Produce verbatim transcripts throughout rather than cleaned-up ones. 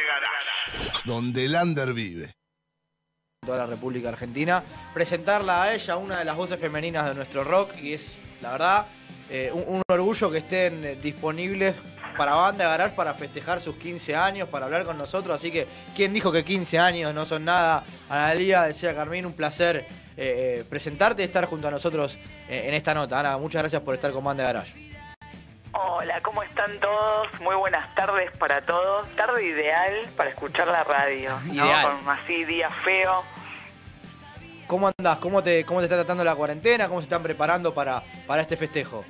Garage, donde el under vive. Toda la República Argentina, presentarla a ella, una de las voces femeninas de nuestro rock, y es, la verdad, eh, un, un orgullo que estén disponibles para Banda Garage para festejar sus quince años, para hablar con nosotros. Así que, ¿quién dijo que quince años no son nada? Analía, decía Carmín, un placer eh, eh, presentarte y estar junto a nosotros eh, en esta nota. Ana, muchas gracias por estar con Banda Garage. Hola, ¿cómo están todos? Muy buenas tardes para todos. Tarde ideal para escuchar la radio, ¿no? Ideal. Con así día feo. ¿Cómo andás? ¿Cómo te, cómo te está tratando la cuarentena? ¿Cómo se están preparando para, para este festejo?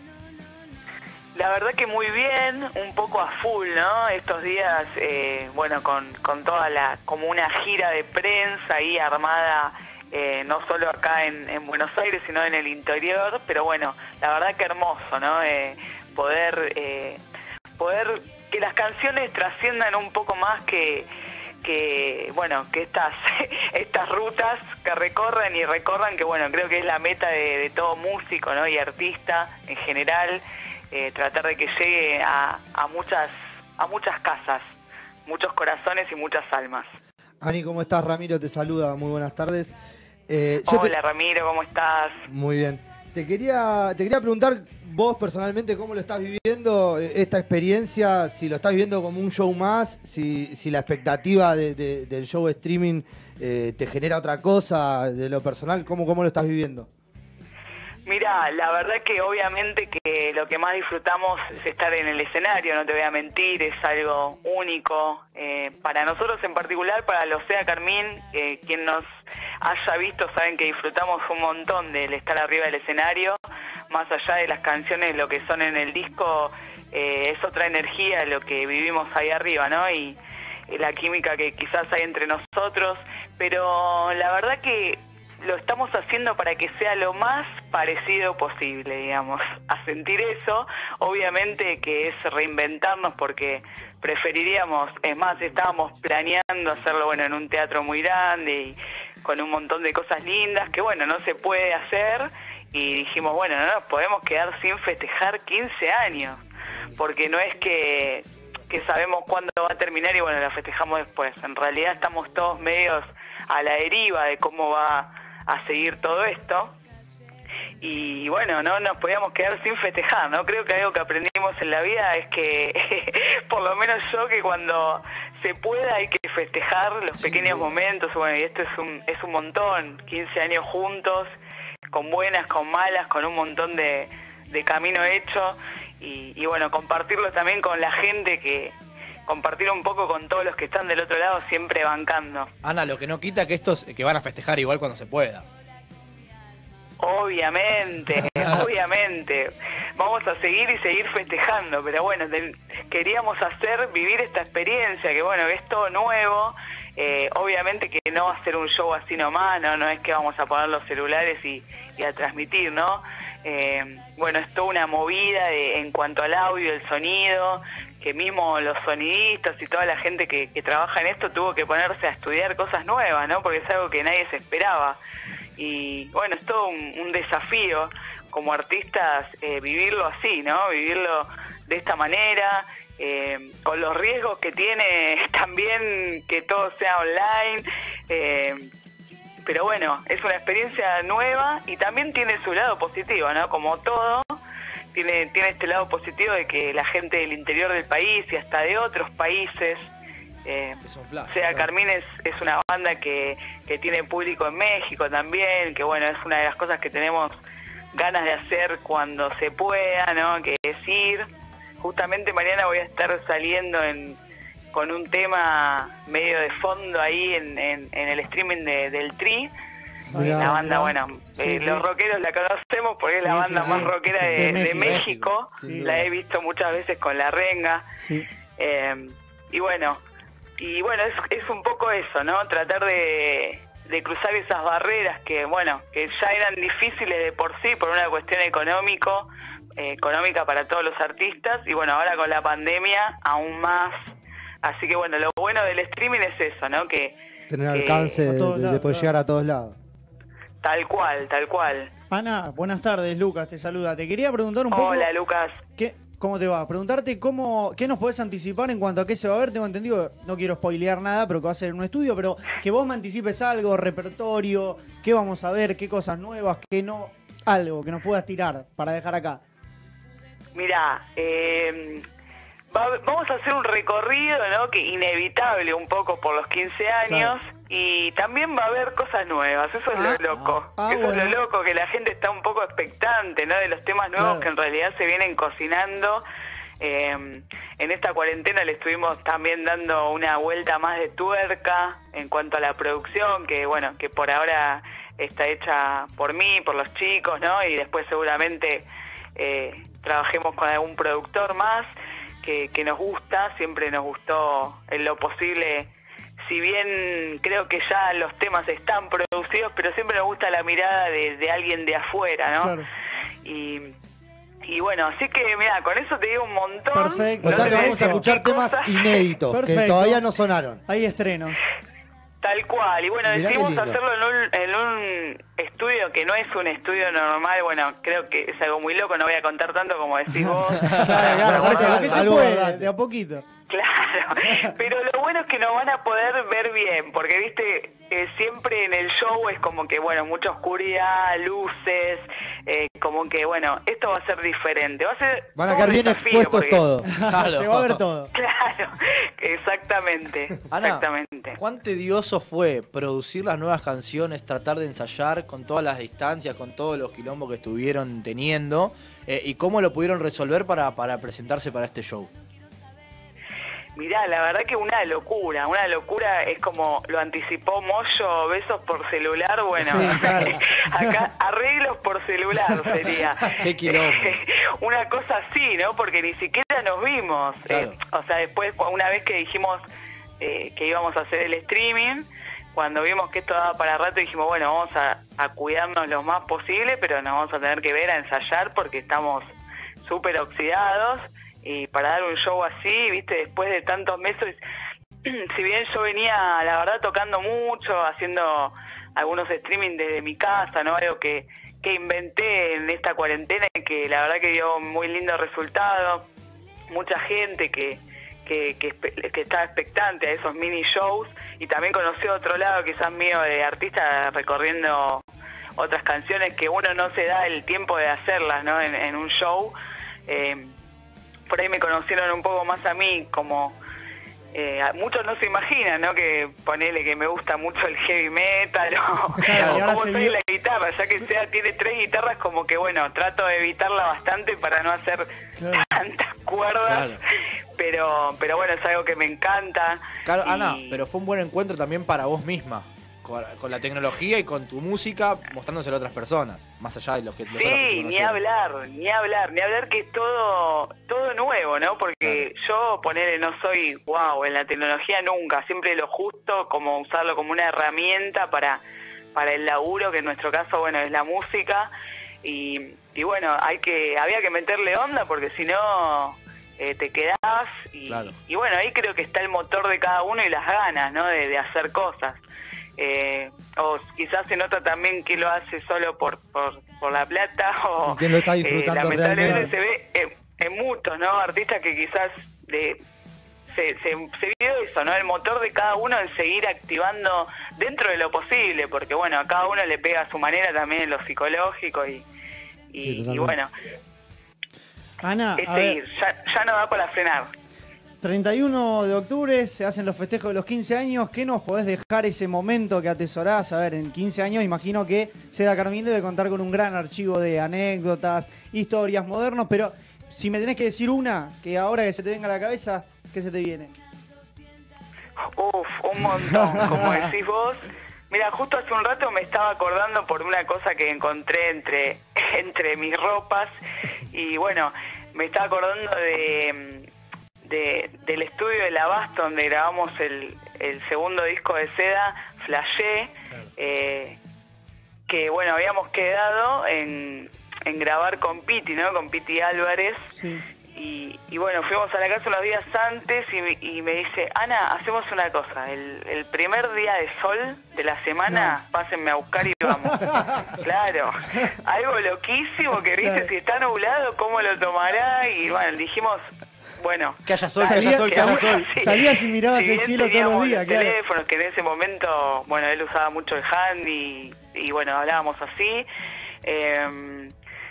La verdad que muy bien, un poco a full, ¿no? Estos días, eh, bueno, con, con toda la, como una gira de prensa ahí armada, eh, no solo acá en, en Buenos Aires, sino en el interior, pero bueno, la verdad que hermoso, ¿no? Eh, poder, eh, poder que las canciones trasciendan un poco más que, que bueno, que estas, estas rutas que recorren y recorran, que bueno, creo que es la meta de, de todo músico, ¿no? Y artista en general. Eh, tratar de que llegue a, a muchas a muchas casas, muchos corazones y muchas almas. Ani, ¿cómo estás? Ramiro te saluda, muy buenas tardes. Eh, yo Hola te... Ramiro, ¿cómo estás? Muy bien. Te quería, te quería preguntar vos personalmente cómo lo estás viviendo esta experiencia, si lo estás viviendo como un show más, si, si la expectativa de, de, del show streaming eh, te genera otra cosa de lo personal, ¿cómo, cómo lo estás viviendo? Mira, la verdad que obviamente que lo que más disfrutamos es estar en el escenario, no te voy a mentir, es algo único. Eh, para nosotros en particular, para Lucea Carmín, eh, quien nos haya visto saben que disfrutamos un montón del estar arriba del escenario, más allá de las canciones, lo que son en el disco, eh, es otra energía lo que vivimos ahí arriba, ¿no? Y, y la química que quizás hay entre nosotros, pero la verdad que lo estamos haciendo para que sea lo más parecido posible, digamos, a sentir eso. Obviamente que es reinventarnos porque preferiríamos, es más, estábamos planeando hacerlo, bueno, en un teatro muy grande y con un montón de cosas lindas que, bueno, no se puede hacer, y dijimos, bueno, no nos podemos quedar sin festejar quince años, porque no es que, que sabemos cuándo va a terminar y, bueno, la festejamos después. En realidad estamos todos medios a la deriva de cómo va a seguir todo esto, y bueno, no nos podíamos quedar sin festejar, ¿no? Creo que algo que aprendimos en la vida es que, por lo menos yo, que cuando se pueda hay que festejar los sí, pequeños sí. momentos. Bueno, y esto es un, es un montón, quince años juntos, con buenas, con malas, con un montón de, de camino hecho, y, y bueno, compartirlo también con la gente, que compartir un poco con todos los que están del otro lado, siempre bancando. Ana, lo que no quita que estos que van a festejar igual cuando se pueda. Obviamente, obviamente. Vamos a seguir y seguir festejando, pero bueno, de, queríamos hacer, vivir esta experiencia, que bueno, es todo nuevo. Eh, obviamente que no va a ser un show así nomás, no, no es que vamos a poner los celulares y, y a transmitir, ¿no? Eh, bueno, es toda una movida de, en cuanto al audio, el sonido, que mismo los sonidistas y toda la gente que, que trabaja en esto tuvo que ponerse a estudiar cosas nuevas, ¿no? Porque es algo que nadie se esperaba. Y bueno, es todo un, un desafío como artistas, eh, vivirlo así, ¿no? Vivirlo de esta manera, eh, con los riesgos que tiene también que todo sea online. Eh, pero bueno, es una experiencia nueva y también tiene su lado positivo, ¿no? Como todo. Tiene, tiene este lado positivo de que la gente del interior del país y hasta de otros países, eh, flash, sea, ¿no? Carmín es, es una banda que, que tiene público en México también, que bueno, es una de las cosas que tenemos ganas de hacer cuando se pueda, ¿no? Que es ir. Justamente mañana voy a estar saliendo en, con un tema medio de fondo ahí en, en, en el streaming de, del Tri. Mirá, la banda, mirá. bueno, sí, eh, sí. los rockeros la conocemos porque es sí, la banda sí, más sí. rockera de, de México, de México. Sí, la he visto muchas veces con La Renga, sí. eh, y bueno, y bueno es, es un poco eso, ¿no? Tratar de, de cruzar esas barreras que, bueno, que ya eran difíciles de por sí por una cuestión económico, eh, económica para todos los artistas, y bueno, ahora con la pandemia aún más. Así que bueno, lo bueno del streaming es eso, ¿no? Que tener que, alcance de, de, de poder llegar a todos lados. Tal cual, tal cual. Ana, buenas tardes, Lucas te saluda. Te quería preguntar un poco... Hola, Lucas. ¿qué, ¿Cómo te va? Preguntarte cómo, qué nos podés anticipar en cuanto a qué se va a ver. Tengo entendido, no quiero spoilear nada, pero que va a ser un estudio, pero que vos me anticipes algo, repertorio, qué vamos a ver, qué cosas nuevas, qué no, algo que nos puedas tirar para dejar acá. Mirá, eh, va, vamos a hacer un recorrido, ¿no? Que inevitable un poco por los quince años, claro. Y también va a haber cosas nuevas, eso es ah, lo loco, ah, eso bueno. es lo loco, que la gente está un poco expectante, ¿no? De los temas nuevos, claro. Que en realidad se vienen cocinando. Eh, en esta cuarentena le estuvimos también dando una vuelta más de tuerca en cuanto a la producción, que bueno, que por ahora está hecha por mí, por los chicos, ¿no? Y después seguramente eh, trabajemos con algún productor más que, que nos gusta, siempre nos gustó en lo posible. Si bien creo que ya los temas están producidos, pero siempre nos gusta la mirada de, de alguien de afuera, ¿no? Claro. Y, y bueno, así que mira, con eso te digo un montón. Perfecto. O sea que vamos a escuchar temas inéditos, Perfecto. que todavía no sonaron. Hay estrenos. Tal cual, y bueno, Mirá decidimos hacerlo en un, en un estudio que no es un estudio normal. Bueno, creo que es algo muy loco, no voy a contar tanto como decís vos. Claro, claro, bueno, claro, que se algo puede, verdad. de a poquito. Claro, pero lo bueno es que nos van a poder ver bien, porque viste, eh, siempre en el show es como que, bueno, mucha oscuridad, luces, eh, como que, bueno, esto va a ser diferente, va a ser... Van a quedar bien expuestos porque... todo. Claro. Se va a ver todo. Claro, exactamente, Ana, exactamente. ¿cuán tedioso fue producir las nuevas canciones, tratar de ensayar con todas las distancias, con todos los quilombos que estuvieron teniendo, eh, y cómo lo pudieron resolver para, para presentarse para este show? Mirá, la verdad que una locura, una locura, es como lo anticipó Moyo, besos por celular, bueno, sí, claro. Acá arreglos por celular sería. Qué quilombo. Una cosa así, ¿no? Porque ni siquiera nos vimos. Claro. Eh, o sea, después, una vez que dijimos eh, que íbamos a hacer el streaming, cuando vimos que esto daba para rato, dijimos, bueno, vamos a, a cuidarnos lo más posible, pero nos vamos a tener que ver a ensayar porque estamos súper oxidados. Y para dar un show así, viste, después de tantos meses, si bien yo venía, la verdad, tocando mucho, haciendo algunos streaming desde mi casa, ¿no? Algo que, que inventé en esta cuarentena y que la verdad que dio muy lindo resultado. Mucha gente que, que, que, que estaba expectante a esos mini shows, y también conocí otro lado quizás mío de artista recorriendo otras canciones que uno no se da el tiempo de hacerlas, ¿no? En, en un show. Eh, por ahí me conocieron un poco más a mí, como eh, muchos no se imaginan, ¿no? Que ponele que me gusta mucho el heavy metal o, claro, o cómo soy la guitarra, ya que sea tiene tres guitarras, como que bueno, trato de evitarla bastante para no hacer claro. tantas cuerdas, claro. pero pero bueno, es algo que me encanta. Claro, y... Ana, pero fue un buen encuentro también para vos misma. Con la tecnología y con tu música mostrándoselo a otras personas, más allá de lo que los sí, ni hablar, ni hablar, ni hablar que es todo todo nuevo, ¿no? Porque claro. yo, ponele, no soy wow en la tecnología nunca, siempre lo justo, como usarlo como una herramienta para para el laburo, que en nuestro caso, bueno, es la música, y, y bueno, hay que había que meterle onda porque si no eh, te quedás, y, claro. y bueno, ahí creo que está el motor de cada uno y las ganas, ¿no? De, de hacer cosas. Eh, o quizás se nota también que lo hace solo por por, por la plata o que lo está disfrutando eh, lamentablemente realmente. Se ve en, en muchos, ¿no? Artistas que quizás de, se, se, se vio eso, ¿no? El motor de cada uno en seguir activando dentro de lo posible, porque bueno, a cada uno le pega a su manera también en lo psicológico y, y, sí, y bueno, Ana, es seguir, ya, ya no da para frenar. treinta y uno de octubre se hacen los festejos de los quince años. ¿Qué nos podés dejar ese momento que atesorás? A ver, en quince años imagino que Seda Carmín debe contar con un gran archivo de anécdotas, historias, modernos, pero si me tenés que decir una, que ahora que se te venga a la cabeza, ¿qué se te viene? Uf, un montón, como decís vos. Mira, justo hace un rato me estaba acordando por una cosa que encontré entre, entre mis ropas y bueno, me estaba acordando de... De, del estudio de La Basta, donde grabamos el, el segundo disco de Seda, Flashé, claro. eh, que bueno, habíamos quedado en, en grabar con Piti, ¿no? Con Piti Álvarez, sí. Y, y bueno, fuimos a la casa unos días antes y, me- y me dice, Ana, hacemos una cosa, el, el primer día de sol de la semana, pásenme a buscar y vamos. Claro, algo loquísimo que viste, si está nublado, ¿cómo lo tomará? Y bueno, dijimos, bueno, Que haya sol, que Salía- haya sol, que haya salía- sol. sí. salías y mirabas Si el bien cielo todos teníamos los días, los claro. teléfonos, que en ese momento, bueno, él usaba mucho el hand y, y bueno, hablábamos así. Eh,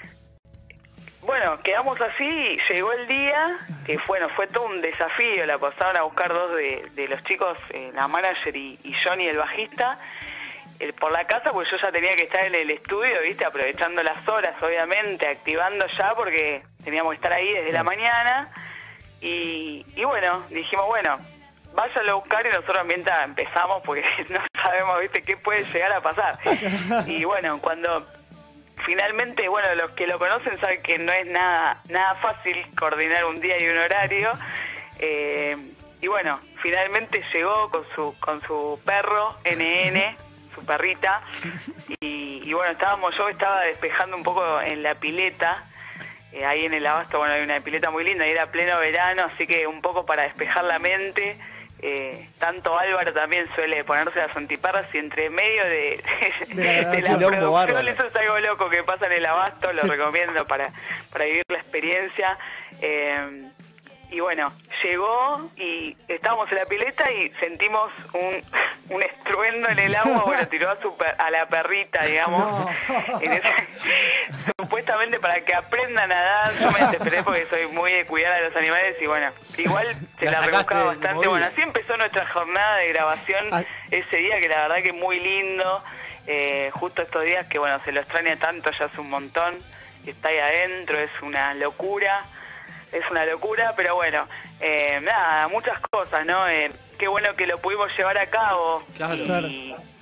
bueno, quedamos así, llegó el día, que bueno, fue todo un desafío, la pasaron a buscar dos de, de los chicos, eh, la manager y, y Johnny, el bajista, eh, por la casa, pues yo ya tenía que estar en el estudio, viste, aprovechando las horas, obviamente, activando ya, porque teníamos que estar ahí desde la mañana, y, y bueno, dijimos, bueno, váyalo a buscar y nosotros mientras empezamos, porque no sabemos, viste, qué puede llegar a pasar. Y bueno, cuando finalmente, bueno, los que lo conocen saben que no es nada nada fácil coordinar un día y un horario. Eh, y bueno, finalmente llegó con su con su perro, N N, su perrita. Y, y bueno, estábamos, yo estaba despejando un poco en la pileta. Eh, ahí en el Abasto, bueno, hay una pileta muy linda y era pleno verano, así que un poco para despejar la mente. Eh, tanto Álvaro también suele ponerse las antiparras y entre medio de, de, De la de la quilombo producción, bárbaro. eso es algo loco que pasa en el Abasto, lo Sí. recomiendo para, para vivir la experiencia. Eh, y bueno, llegó y estábamos en la pileta y sentimos un, un estruendo en el agua, bueno, tiró a, su per- a la perrita, digamos. No. En ese- supuestamente para que aprendan a nadar, yo me desesperé porque soy muy de cuidar a los animales y bueno, igual se La la, sacaste rebuscaba de bastante. movida. Bueno, así empezó nuestra jornada de grabación Ah. ese día, que la verdad que muy lindo. Eh, justo estos días que bueno, se lo extraña tanto, ya hace un montón, y está ahí adentro, es una locura. Es una locura, pero bueno, eh, nada, muchas cosas, ¿no? Eh, qué bueno que lo pudimos llevar a cabo. Claro. y, Claro.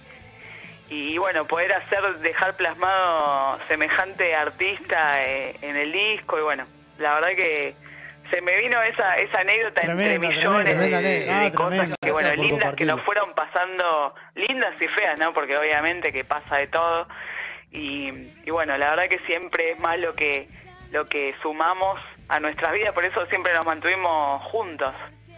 y bueno, poder hacer, dejar plasmado semejante artista eh, en el disco. Y bueno, la verdad que se me vino esa esa anécdota Tremenda, entre millones tremenda de, anécdota. de Ah, cosas tremenda. que, bueno, Gracias por lindas que compartirlo. nos fueron pasando, lindas y feas, ¿no? Porque obviamente que pasa de todo. Y, y bueno, la verdad que siempre es más lo que lo que sumamos a nuestras vidas, por eso siempre nos mantuvimos juntos.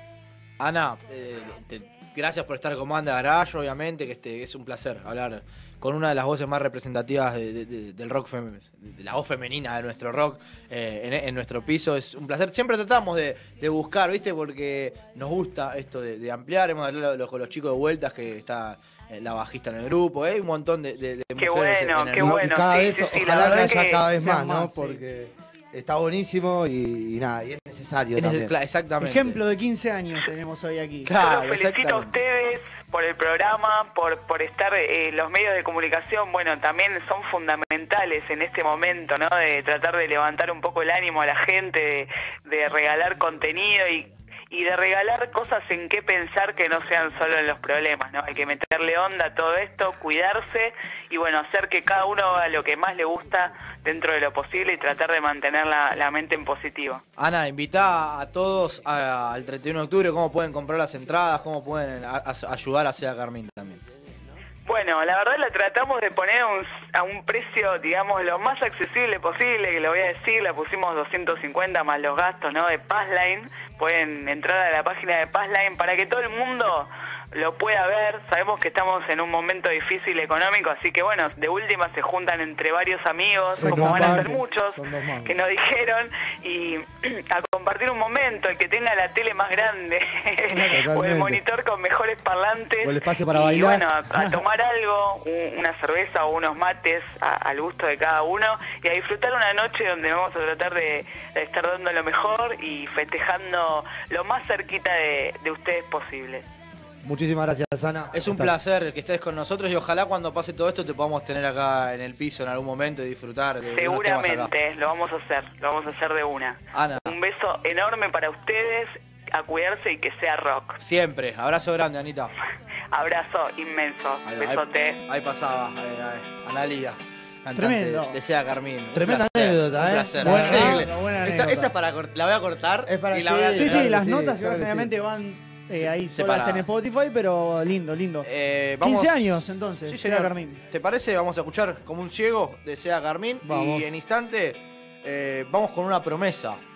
Ana, eh, te- gracias por estar con Banda Garage, obviamente, que este es un placer hablar con una de las voces más representativas de- de- de- del rock, fem- de la voz femenina de nuestro rock eh, en, en nuestro piso. Es un placer. Siempre tratamos de, de buscar, ¿viste? Porque nos gusta esto de, de ampliar. Hemos hablado con los chicos de Vueltas, que está eh, la bajista en el grupo. Hay un montón de, de, de Qué mujeres bueno, en el qué grupo. bueno. y cada sí, vez, sí, sí, la ojalá que verdad haya que cada vez sean más, ¿no? más, sí. Porque está buenísimo y, y nada, y es necesario En el- también. cla- exactamente. Ejemplo de quince años tenemos hoy aquí. Claro, Yo los felicito a exactamente. ustedes por el programa, por por estar eh, los medios de comunicación, bueno, también son fundamentales en este momento, ¿no? De tratar de levantar un poco el ánimo a la gente, de, de regalar contenido y y de regalar cosas en qué pensar que no sean solo en los problemas, ¿no? Hay que meterle onda a todo esto, cuidarse y bueno, hacer que cada uno haga lo que más le gusta dentro de lo posible y tratar de mantener la, la mente en positivo. Ana, invita a todos a- al treinta y uno de octubre, cómo pueden comprar las entradas, cómo pueden a- a- ayudar a Sea Carmín también. Bueno, la verdad la tratamos de poner un- a un precio, digamos, lo más accesible posible, que lo voy a decir, la pusimos doscientos cincuenta más los gastos, ¿no? De Passline. Pueden entrar a la página de Passline para que todo el mundo lo pueda ver. Sabemos que estamos en un momento difícil económico, así que bueno, de última se juntan entre varios amigos, Sí, como no, van a ser aparte, muchos, son dos más. que nos dijeron, y a compartir un momento, el que tenga la tele más grande o el Totalmente. monitor con mejores parlantes O el espacio para y bailar. bueno, a, a tomar algo, un- una cerveza o unos mates a- al gusto de cada uno y a disfrutar una noche donde vamos a tratar de, de estar dando lo mejor y festejando lo más cerquita de, de ustedes posible. Muchísimas gracias, Ana. Es un Hasta- placer que estés con nosotros y ojalá cuando pase todo esto te podamos tener acá en el piso en algún momento y disfrutar de, de unos temas acá. Seguramente, lo vamos a hacer, lo vamos a hacer de una. Ana, Un beso enorme para ustedes, a cuerse y que sea rock. siempre. Abrazo grande, Anita. Abrazo inmenso, Ahí, besote. ahí, ahí pasaba, ahí, ahí. Analia, cantante Tremendo. de Sea Carmín. Un Tremenda placer, anécdota, un ¿eh? placer. Buena Increíble. anécdota, buena Esta- anécdota. esa para cort- la voy a cortar Es para- y la voy a sí, Sí, sí, Claro que las sí, notas claro que obviamente sí. van eh, ahí solas separadas. en Spotify, pero lindo, lindo. Eh, vamos- quince años entonces, Sí, Sea señor. Carmín. ¿Te parece? Vamos a escuchar como un ciego de Sea Carmín Vamos. y en instante eh, vamos con una promesa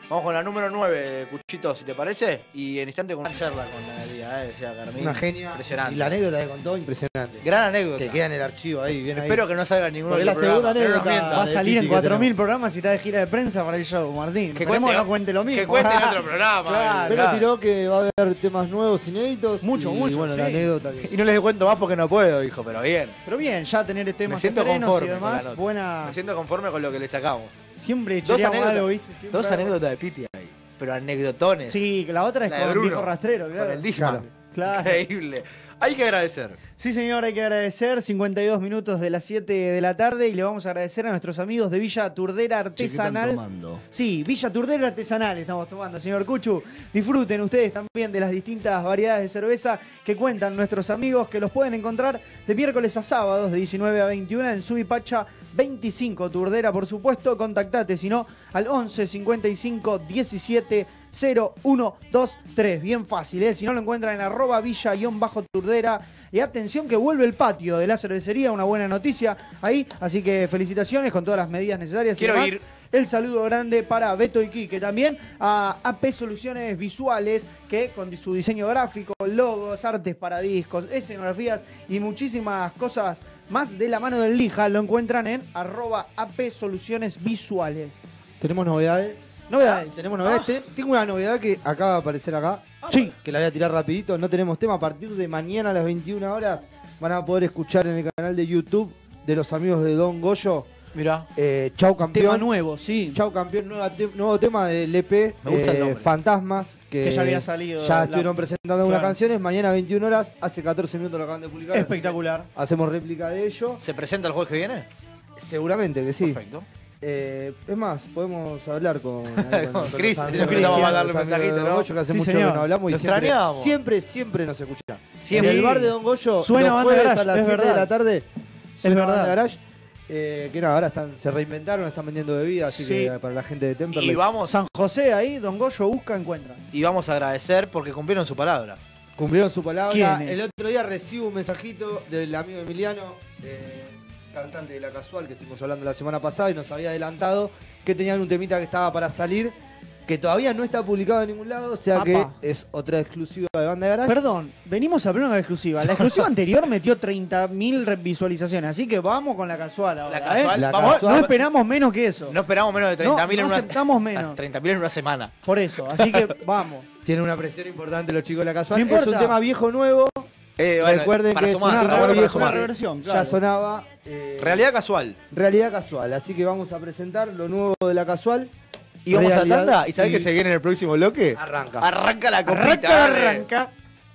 Vamos con la número nueve, Cuchito, si te parece. Y en instante con una charla con la Analía, eh, decía Carmín. Una genia. Impresionante. Y la anécdota que contó, impresionante. Gran anécdota. Que queda en el archivo ahí, bien ahí. Espero que no salga ninguno Porque de la los segunda programas, anécdota no nos mientas. Va a de salir en Piti que cuatro mil tenemos. programas y está de gira de prensa para el show, Martín. Que Esperemos cuente- no cuente lo mismo. Que cuente en otro programa. Claro, Pero claro. tiró que va a haber temas nuevos, inéditos. Mucho, y, mucho, bueno, la sí. anécdota que... Y no les cuento más porque no puedo, dijo, pero bien. Pero bien, ya tener temas Me siento estrenos y conforme con demás, la nota. buena. Me siento conforme con lo que le sacamos. Siempre Dos choreamos anécdotas, algo, ¿viste? Siempre dos algo. anécdotas de Piti ahí. Pero anecdotones. Sí, la otra es La de con Bruno. viejo rastrero, claro. Con el Disman. Claro. Increíble. Hay que agradecer. Sí, señor, hay que agradecer. cincuenta y dos minutos de las siete de la tarde y le vamos a agradecer a nuestros amigos de Villa Turdera Che, ¿qué están Artesanal. tomando? Sí, Villa Turdera Artesanal estamos tomando, señor Cuchu. Disfruten ustedes también de las distintas variedades de cerveza que cuentan nuestros amigos, que los pueden encontrar de miércoles a sábados de diecinueve a veintiuna en Subipacha veinticinco Turdera, por supuesto. Contactate, si no, al once cincuenta y cinco diecisiete cero uno dos tres. Bien fácil, ¿eh? Si no lo encuentran en arroba villa-turdera. Y atención que vuelve el patio de la cervecería, una buena noticia ahí. Así que felicitaciones con todas las medidas necesarias. y Quiero demás. ir. El saludo grande para Beto y Quique, también a A P Soluciones Visuales, que con su diseño gráfico, logos, artes para discos, escenografías y muchísimas cosas más de la mano del Lija, lo encuentran en arroba A P Soluciones Visuales. Tenemos novedades. Novedades. Tenemos novedades. Ten- Tengo una novedad que acaba de aparecer acá. Sí. Que la voy a tirar rapidito. No tenemos tema. A partir de mañana a las veintiuna horas van a poder escuchar en el canal de YouTube de los amigos de Don Goyo. Mirá. Eh, Chau Campeón. Tema nuevo, sí. Chau Campeón, nueva te- nuevo tema del E P. Me gusta el eh, nombre. Fantasmas. Que, Que ya había salido Ya la- estuvieron presentando algunas Claro. canciones. Mañana a veintiuna horas. Hace catorce minutos lo acaban de publicar. así Espectacular. que Hacemos réplica de ello. ¿Se presenta el jueves que viene? Seguramente que sí. Perfecto. Eh, es más, podemos hablar con, Con con- con Chris, los le amigos, empezamos a los mandarle un amigos de mensajito, Don ¿no? Goyo, que hace Sí, mucho señor. que no hablamos y Lo siempre, extrañábamos. siempre, siempre nos escucha. Siempre. En el bar de Don Goyo, Suena los Banda jueves Garage, a las es siete de verdad. la tarde, Es suena verdad. Banda Garage, eh, que nada, ahora están, se reinventaron, están vendiendo bebidas, así Sí. que para la gente de Temperley. Y vamos, San José ahí, Don Goyo busca, encuentra. y vamos a agradecer porque cumplieron su palabra. Cumplieron su palabra. ¿Quién es? El otro día recibo un mensajito del amigo Emiliano, eh, cantante de La Casual, que estuvimos hablando la semana pasada y nos había adelantado que tenían un temita que estaba para salir, que todavía no está publicado en ningún lado, o sea Apa. que es otra exclusiva de Banda Garage. Perdón, venimos a hablar de la exclusiva. La exclusiva anterior metió treinta mil visualizaciones, así que vamos con la casual ahora. La casual, ¿eh? La vamos, casual. No esperamos menos que eso. no esperamos menos de treinta mil No, en no una aceptamos menos. treinta mil en una semana. Por eso, así que vamos. Tienen una presión importante los chicos de La Casual. No es importa. un tema viejo nuevo. Eh, bueno, Recuerden para que sumar, es está una, bueno para viejo, sumar. una reversión, ya claro. sonaba. eh, Realidad casual. Realidad Casual. Así que vamos a presentar lo nuevo de La Casual. Y vamos a la Realidad tanda. ¿Y sabés y- que se viene en el próximo bloque? Arranca. Arranca la copita. Arranca, dale. arranca.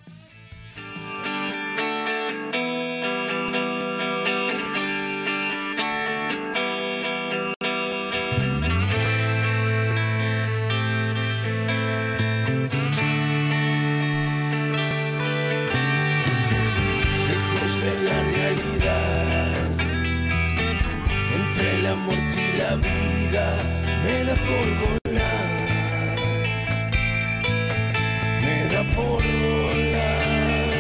Lejos de la realidad, entre la muerte y la vida, me da por volar, me da por volar,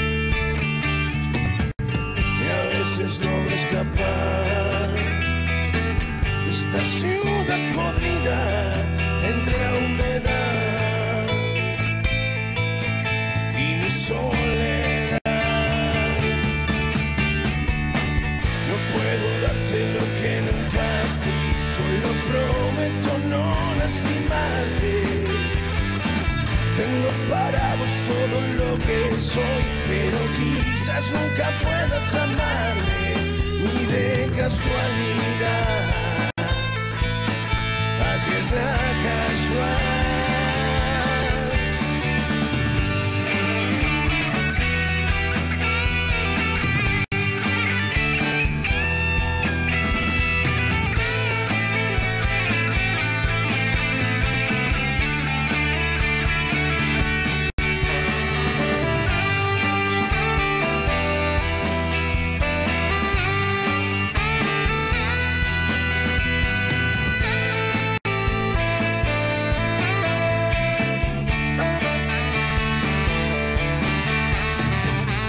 y a veces logro escapar de esta ciudad podrida entre la humedad y mi soledad. No puedo darte lo que nunca fui, solo prometo no lastimarte. Tengo para vos todo lo que soy, pero quizás nunca puedas amarme, ni de casualidad. Así es la casual.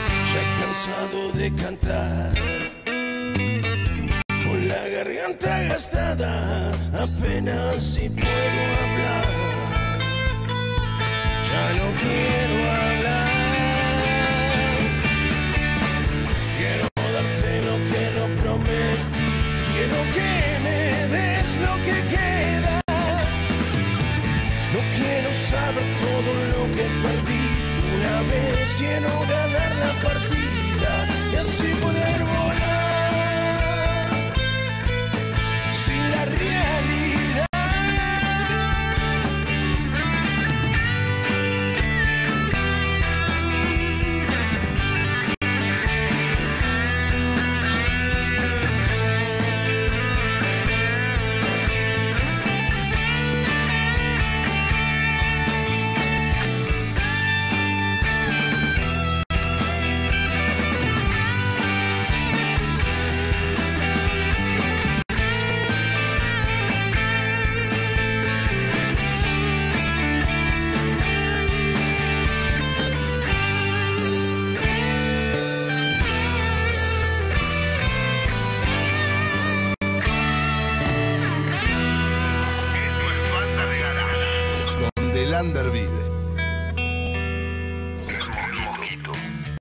Ya cansado de cantar, con la garganta desgastada, apenas si puedo hablar. Ya no quiero hablar. Quiero darte lo que no prometí. Quiero que me des lo que queda. No quiero saber todo lo que perdí. Una vez quiero ganar la partida y así poder volar sin la realidad. Donde el under vive.